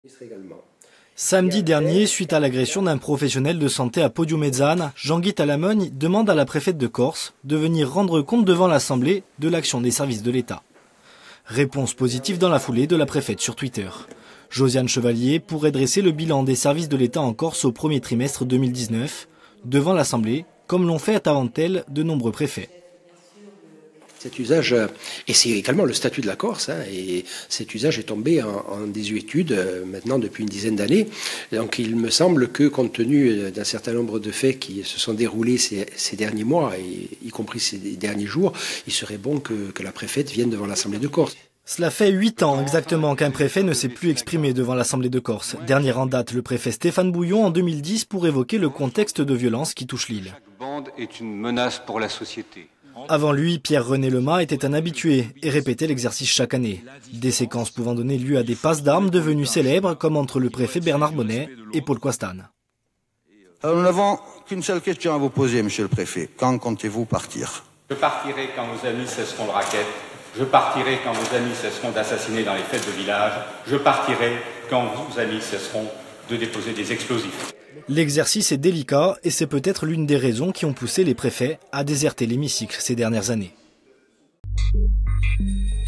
Samedi dernier, suite à l'agression d'un professionnel de santé à Podiumezzane, Jean-Guy Talamogne demande à la préfète de Corse de venir rendre compte devant l'Assemblée de l'action des services de l'État. Réponse positive dans la foulée de la préfète sur Twitter. Josiane Chevalier pourrait dresser le bilan des services de l'État en Corse au premier trimestre 2019 devant l'Assemblée, comme l'ont fait avant elle de nombreux préfets. Cet usage, et c'est également le statut de la Corse, et cet usage est tombé en désuétude maintenant depuis une dizaine d'années. Donc il me semble que compte tenu d'un certain nombre de faits qui se sont déroulés ces derniers mois, et y compris ces derniers jours, il serait bon que la préfète vienne devant l'Assemblée de Corse. Cela fait 8 ans exactement qu'un préfet ne s'est plus exprimé devant l'Assemblée de Corse. Dernier en date, le préfet Stéphane Bouillon en 2010 pour évoquer le contexte de violence qui touche l'île. Chaque bande est une menace pour la société. Avant lui, Pierre-René Lemas était un habitué et répétait l'exercice chaque année. Des séquences pouvant donner lieu à des passes d'armes devenues célèbres, comme entre le préfet Bernard Bonnet et Paul Coastane. Alors nous n'avons qu'une seule question à vous poser, monsieur le préfet. Quand comptez-vous partir? Je partirai quand vos amis cesseront de raquettes. Je partirai quand vos amis cesseront d'assassiner dans les fêtes de village. Je partirai quand vos amis cesseront de déposer des explosifs. L'exercice est délicat et c'est peut-être l'une des raisons qui ont poussé les préfets à déserter l'hémicycle ces dernières années.